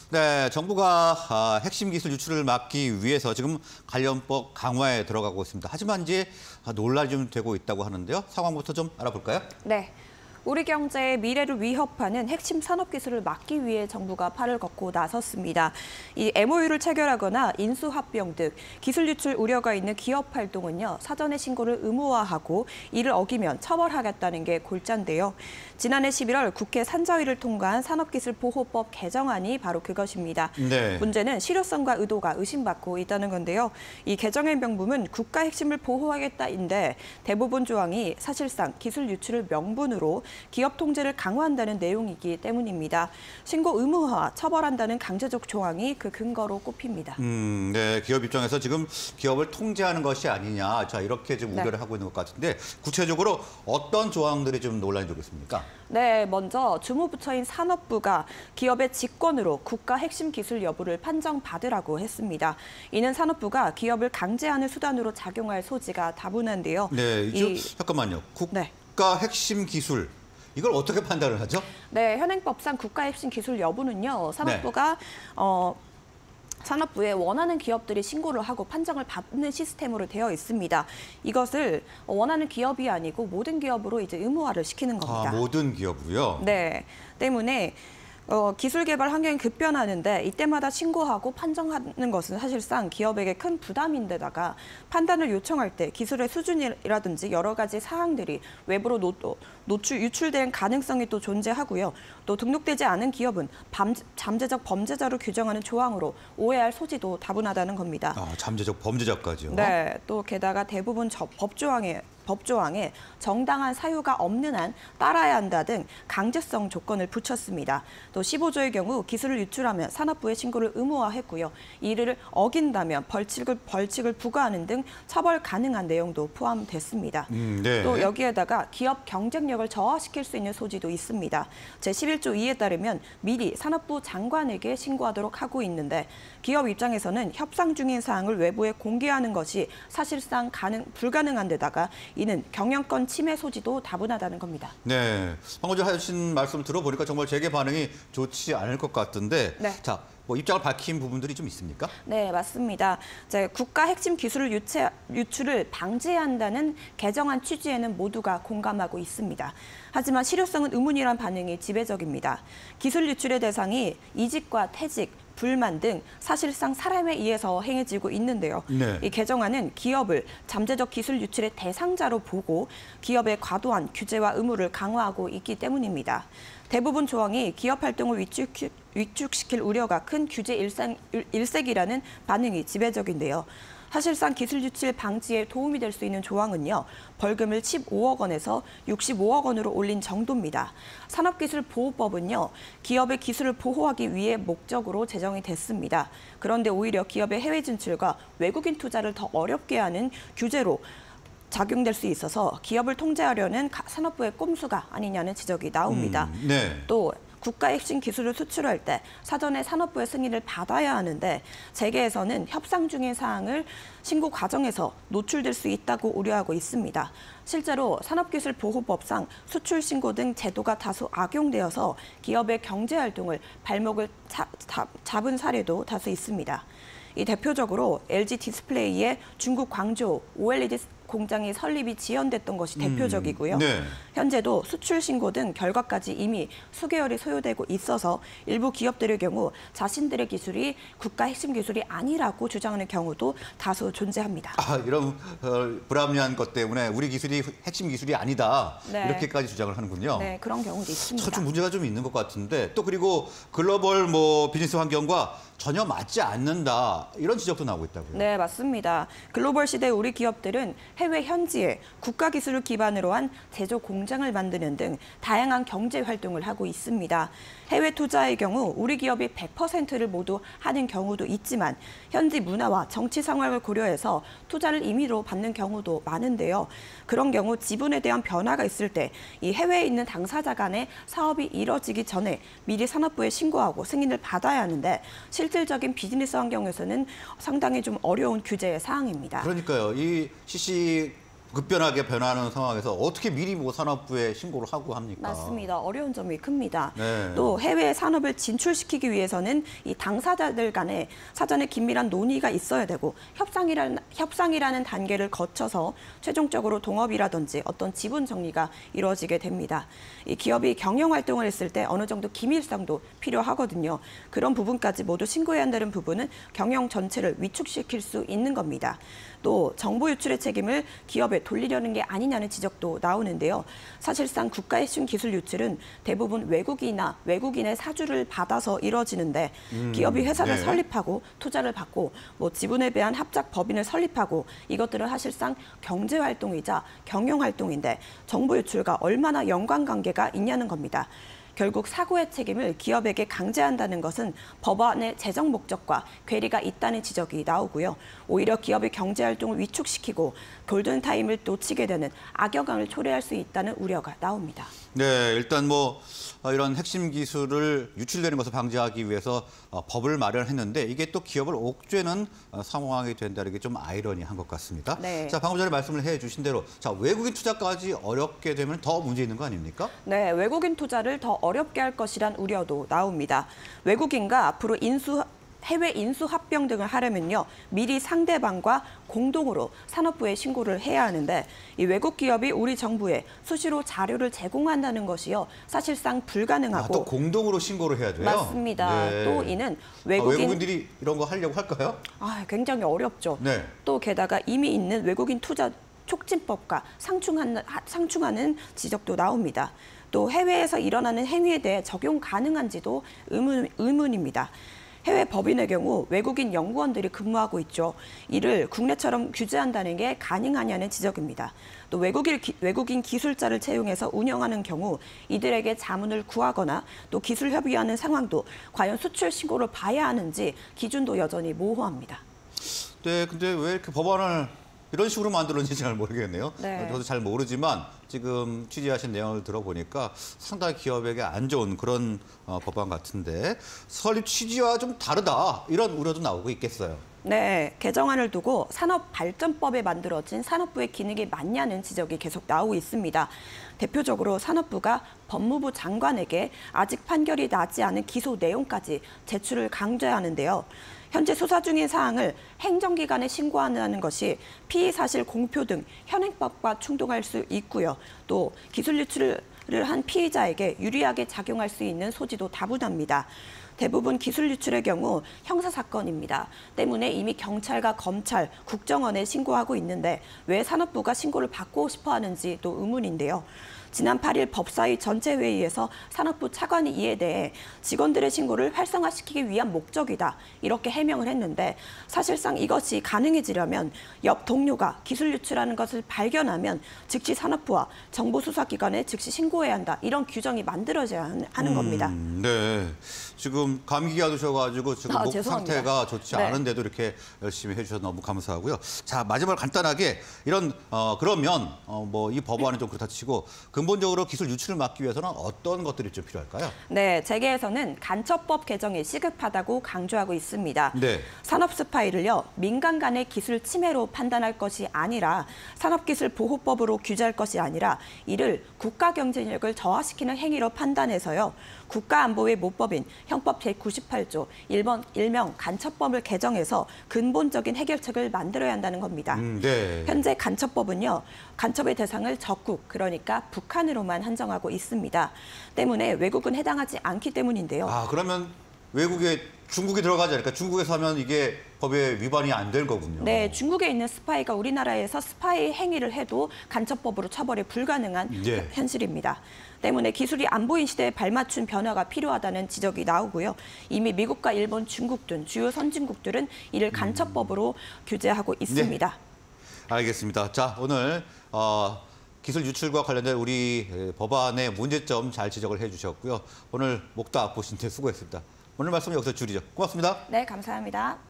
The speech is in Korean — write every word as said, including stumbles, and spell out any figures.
네, 정부가 아, 핵심 기술 유출을 막기 위해서 지금 관련법 강화에 들어가고 있습니다. 하지만 이제 논란이 좀 되고 있다고 하는데요. 상황부터 좀 알아볼까요? 네. 우리 경제의 미래를 위협하는 핵심 산업 기술을 막기 위해 정부가 팔을 걷고 나섰습니다. 이 엠오유를 체결하거나 인수합병 등 기술 유출 우려가 있는 기업 활동은요, 사전에 신고를 의무화하고 이를 어기면 처벌하겠다는 게 골자인데요. 지난해 십일월 국회 산자위를 통과한 산업기술보호법 개정안이 바로 그것입니다. 네. 문제는 실효성과 의도가 의심받고 있다는 건데요. 이 개정의 명분은 국가 핵심을 보호하겠다인데 대부분 조항이 사실상 기술 유출을 명분으로 기업 통제를 강화한다는 내용이기 때문입니다. 신고 의무화, 처벌한다는 강제적 조항이 그 근거로 꼽힙니다. 음, 네, 기업 입장에서 지금 기업을 통제하는 것이 아니냐, 자 이렇게 좀 우려를 네. 하고 있는 것 같은데 구체적으로 어떤 조항들이 좀 논란이 되고 있습니까? 네, 먼저 주무부처인 산업부가 기업의 직권으로 국가 핵심 기술 여부를 판정받으라고 했습니다. 이는 산업부가 기업을 강제하는 수단으로 작용할 소지가 다분한데요. 네, 이쪽 이... 잠깐만요. 국가 네. 핵심 기술. 이걸 어떻게 판단을 하죠? 네, 현행법상 국가 핵심 기술 여부는요, 산업부가 네. 어, 산업부에 원하는 기업들이 신고를 하고 판정을 받는 시스템으로 되어 있습니다. 이것을 원하는 기업이 아니고 모든 기업으로 이제 의무화를 시키는 겁니다. 아, 모든 기업으로요? 네, 때문에 어, 기술 개발 환경이 급변하는데 이때마다 신고하고 판정하는 것은 사실상 기업에게 큰 부담인데다가 판단을 요청할 때 기술의 수준이라든지 여러 가지 사항들이 외부로 노, 노출, 유출될 가능성이 또 존재하고요. 또 등록되지 않은 기업은 밤, 잠재적 범죄자로 규정하는 조항으로 오해할 소지도 다분하다는 겁니다. 아, 잠재적 범죄자까지요? 네, 또 게다가 대부분 저, 법조항에 법조항에 정당한 사유가 없는 한 따라야 한다 등 강제성 조건을 붙였습니다. 또 십오조의 경우 기술을 유출하면 산업부에 신고를 의무화했고요. 이를 어긴다면 벌칙을, 벌칙을 부과하는 등 처벌 가능한 내용도 포함됐습니다. 음, 네. 또 여기에다가 기업 경쟁력을 저하시킬 수 있는 소지도 있습니다. 제십일조 이에 따르면 미리 산업부 장관에게 신고하도록 하고 있는데 기업 입장에서는 협상 중인 사항을 외부에 공개하는 것이 사실상 가능, 불가능한 데다가 이는 경영권 침해 소지도 다분하다는 겁니다. 네, 방금 전에 하신 말씀 들어보니까 정말 재계 반응이 좋지 않을 것 같은데, 네. 자, 뭐 입장을 밝힌 부분들이 좀 있습니까? 네, 맞습니다. 이제 국가 핵심 기술 유체, 유출을 방지한다는 개정안 취지에는 모두가 공감하고 있습니다. 하지만 실효성은 의문이란 반응이 지배적입니다. 기술 유출의 대상이 이직과 퇴직, 불만 등 사실상 사람에 의해서 행해지고 있는데요. 네. 이 개정안은 기업을 잠재적 기술 유출의 대상자로 보고 기업의 과도한 규제와 의무를 강화하고 있기 때문입니다. 대부분 조항이 기업 활동을 위축, 위축시킬 우려가 큰 규제 일상, 일색이라는 반응이 지배적인데요. 사실상 기술 유출 방지에 도움이 될 수 있는 조항은요, 벌금을 십오억 원에서 육십오억 원으로 올린 정도입니다. 산업기술보호법은요, 기업의 기술을 보호하기 위해 목적으로 제정이 됐습니다. 그런데 오히려 기업의 해외 진출과 외국인 투자를 더 어렵게 하는 규제로 작용될 수 있어서 기업을 통제하려는 산업부의 꼼수가 아니냐는 지적이 나옵니다. 음, 네. 또 국가 핵심 기술을 수출할 때 사전에 산업부의 승인을 받아야 하는데 재계에서는 협상 중인 사항을 신고 과정에서 노출될 수 있다고 우려하고 있습니다. 실제로 산업기술보호법상 수출 신고 등 제도가 다소 악용되어서 기업의 경제활동을 발목을 차, 자, 잡은 사례도 다수 있습니다. 이 대표적으로 엘지 디스플레이의 중국 광주 오엘이디 공장이 설립이 지연됐던 것이 대표적이고요. 음, 네. 현재도 수출 신고 등 결과까지 이미 수개월이 소요되고 있어서 일부 기업들의 경우 자신들의 기술이 국가 핵심 기술이 아니라고 주장하는 경우도 다수 존재합니다. 아, 이런 어, 불합리한 것 때문에 우리 기술이 핵심 기술이 아니다. 네. 이렇게까지 주장을 하는군요. 네, 그런 경우도 있습니다. 좀 문제가 좀 있는 것 같은데 또 그리고 글로벌 뭐 비즈니스 환경과 전혀 맞지 않는다. 이런 지적도 나오고 있다고요. 네, 맞습니다. 글로벌 시대 우리 기업들은 해외 현지에 국가 기술을 기반으로 한 제조 공장을 만드는 등 다양한 경제 활동을 하고 있습니다. 해외 투자의 경우 우리 기업이 백 퍼센트를 모두 하는 경우도 있지만 현지 문화와 정치 상황을 고려해서 투자를 임의로 받는 경우도 많은데요. 그런 경우 지분에 대한 변화가 있을 때 이 해외에 있는 당사자 간의 사업이 이뤄지기 전에 미리 산업부에 신고하고 승인을 받아야 하는데 실질적인 비즈니스 환경에서는 상당히 좀 어려운 규제의 사항입니다. 그러니까요. 이 씨씨 급변하게 변하는 상황에서 어떻게 미리 뭐 산업부에 신고를 하고 합니까? 맞습니다. 어려운 점이 큽니다. 네. 또 해외 산업을 진출시키기 위해서는 이 당사자들 간에 사전에 긴밀한 논의가 있어야 되고 협상이라는, 협상이라는 단계를 거쳐서 최종적으로 동업이라든지 어떤 지분 정리가 이루어지게 됩니다. 이 기업이 경영 활동을 했을 때 어느 정도 기밀성도 필요하거든요. 그런 부분까지 모두 신고해야 한다는 부분은 경영 전체를 위축시킬 수 있는 겁니다. 또 정보 유출의 책임을 기업에 돌리려는 게 아니냐는 지적도 나오는데요. 사실상 국가 핵심 기술 유출은 대부분 외국이나 외국인의 사주를 받아서 이뤄지는데 음, 기업이 회사를 네. 설립하고 투자를 받고 뭐 지분에 대한 합작 법인을 설립하고 이것들은 사실상 경제 활동이자 경영 활동인데 정보 유출과 얼마나 연관관계가 있냐는 겁니다. 결국 사고의 책임을 기업에게 강제한다는 것은 법안의 재정 목적과 괴리가 있다는 지적이 나오고요. 오히려 기업의 경제 활동을 위축시키고 골든타임을 놓치게 되는 악영향을 초래할 수 있다는 우려가 나옵니다. 네, 일단 뭐 어, 이런 핵심 기술을 유출되는 것을 방지하기 위해서 어, 법을 마련했는데 이게 또 기업을 옥죄는 어, 상황이 된다는 게 좀 아이러니한 것 같습니다. 네. 자, 방금 전에 말씀을 해주신 대로 자 외국인 투자까지 어렵게 되면 더 문제 있는 거 아닙니까? 네, 외국인 투자를 더 어렵게 할 것이란 우려도 나옵니다. 외국인과 앞으로 인수 해외 인수 합병 등을 하려면요. 미리 상대방과 공동으로 산업부에 신고를 해야 하는데 이 외국 기업이 우리 정부에 수시로 자료를 제공한다는 것이요. 사실상 불가능하고 아, 또 공동으로 신고를 해야 돼요? 맞습니다. 네. 또 이는 외국인... 외국인 아, 외국인들이 이런 거 하려고 할까요? 아, 굉장히 어렵죠. 네. 또 게다가 이미 있는 외국인 투자 촉진법과 상충하는, 상충하는 지적도 나옵니다. 또 해외에서 일어나는 행위에 대해 적용 가능한지도 의문, 의문입니다. 해외 법인의 경우 외국인 연구원들이 근무하고 있죠. 이를 국내처럼 규제한다는 게 가능하냐는 지적입니다. 또 외국인, 외국인 기술자를 채용해서 운영하는 경우 이들에게 자문을 구하거나 또 기술 협의하는 상황도 과연 수출 신고를 봐야 하는지 기준도 여전히 모호합니다. 네, 근데 왜 이렇게 법안을 이런 식으로 만들었는지 잘 모르겠네요. 네. 저도 잘 모르지만 지금 취재하신 내용을 들어보니까 상당히 기업에게 안 좋은 그런 어, 법안 같은데 설립 취지와 좀 다르다 이런 우려도 나오고 있겠어요. 네, 개정안을 두고 산업발전법에 만들어진 산업부의 기능이 맞냐는 지적이 계속 나오고 있습니다. 대표적으로 산업부가 법무부 장관에게 아직 판결이 나지 않은 기소 내용까지 제출을 강제하는데요. 현재 수사 중인 사항을 행정기관에 신고하는 것이 피의 사실 공표 등 현행법과 충돌할 수 있고요. 또 기술 유출을 한 피의자에게 유리하게 작용할 수 있는 소지도 다분합니다. 대부분 기술 유출의 경우 형사사건입니다. 때문에 이미 경찰과 검찰, 국정원에 신고하고 있는데 왜 산업부가 신고를 받고 싶어 하는지 또 의문인데요. 지난 팔 일 법사위 전체 회의에서 산업부 차관이 이에 대해 직원들의 신고를 활성화시키기 위한 목적이다 이렇게 해명을 했는데 사실상 이것이 가능해지려면 옆 동료가 기술 유출하는 것을 발견하면 즉시 산업부와 정보수사기관에 즉시 신고해야 한다 이런 규정이 만들어져야 하는 음, 겁니다. 네, 지금 감기가 드셔가지고 지금 아, 목 죄송합니다. 상태가 좋지 네. 않은데도 이렇게 열심히 해주셔서 너무 감사하고요. 자, 마지막으로 간단하게 이런 어, 그러면 어, 뭐 이 법안은 좀 그렇다 치고 근본적으로 기술 유출을 막기 위해서는 어떤 것들이 좀 필요할까요? 네, 재계에서는 간첩법 개정이 시급하다고 강조하고 있습니다. 네. 산업 스파이를요, 민간 간의 기술 침해로 판단할 것이 아니라 산업기술보호법으로 규제할 것이 아니라 이를 국가 경쟁력을 저하시키는 행위로 판단해서요. 국가안보의 모법인 형법 제구십팔 조 일번 일명 간첩법을 개정해서 근본적인 해결책을 만들어야 한다는 겁니다. 음, 네. 현재 간첩법은요. 간첩의 대상을 적국, 그러니까 북한으로만 한정하고 있습니다. 때문에 외국은 해당하지 않기 때문인데요. 아, 그러면 외국에 중국이 들어가지 않을까? 중국에서 하면 이게 법에 위반이 안 될 거군요. 네, 중국에 있는 스파이가 우리나라에서 스파이 행위를 해도 간첩법으로 처벌이 불가능한 예. 현실입니다. 때문에 기술이 안 보인 시대에 발맞춘 변화가 필요하다는 지적이 나오고요. 이미 미국과 일본, 중국 등 주요 선진국들은 이를 간첩법으로 음. 규제하고 있습니다. 네. 알겠습니다. 자, 오늘 어, 기술 유출과 관련된 우리 법안의 문제점 잘 지적을 해주셨고요. 오늘 목도 아프신데 수고했습니다. 오늘 말씀 여기서 줄이죠. 고맙습니다. 네, 감사합니다.